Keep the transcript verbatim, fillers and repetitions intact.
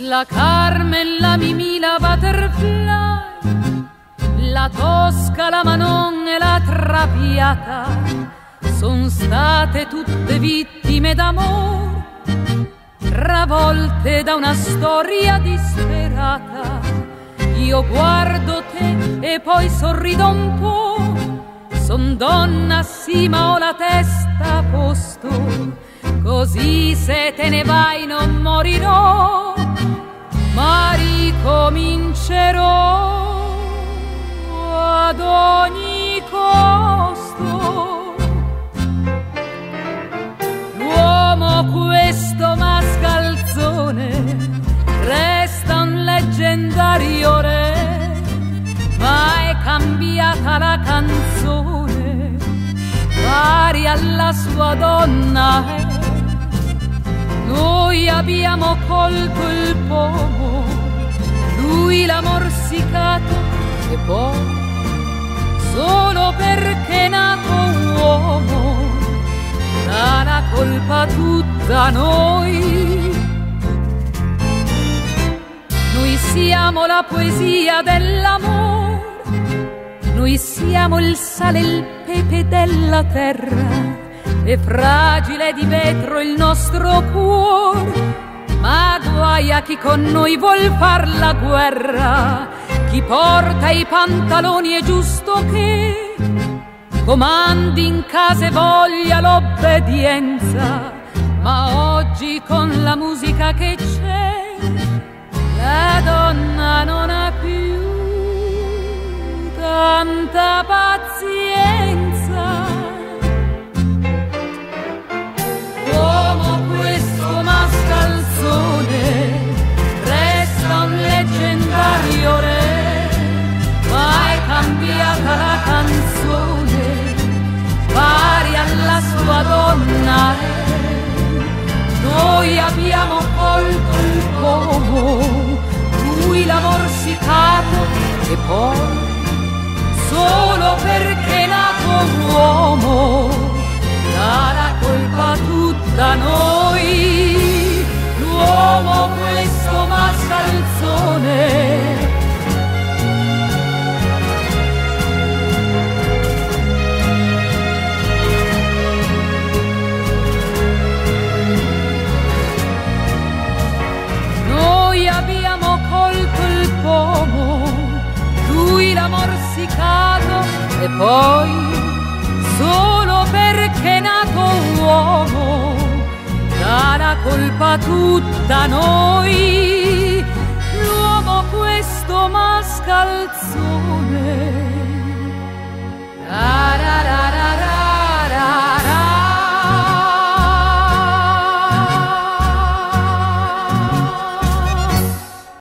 La Carmen, la Mimì, la Butterfly, la Tosca, la Manon e la Traviata son state tutte vittime d'amor, travolte da una storia disperata. Io guardo te e poi sorrido un po', son donna sì ma ho la testa a posto, così se te ne vai non morirò, ma ricomincerò ad ogni costo. L'uomo questo mascalzone resta un leggendario re, ma è cambiata la canzone, pari alla sua donna è. Noi abbiamo colto il pomo, lui l'ha morsicato e poi, solo perché è nato uomo, dà la colpa tutta a noi. Noi siamo la poesia dell'amor, noi siamo il sale e il pepe della terra, è fragile di vetro il nostro cuor, ma guai a chi con noi vuol far la guerra. Chi porta i pantaloni è giusto che comandi in casa e voglia l'obbedienza, ma oggi con la musica che c'è la donna non ha più tanta pazienza. Uomo questo mascalzone resta un leggendario re, ma è cambiata la canzone, pari alla sua donna è. Noi abbiamo colto il pomo, lui l'ha morsicato e poi, solo perché è nato uomo, dà la colpa tutta a noi. L'uomo questo mascalzone abbiamo colto il pomo, lui l'ha morsicato e poi, solo perché è nato uomo, dà la colpa tutta a noi. L'uomo questo mascalzone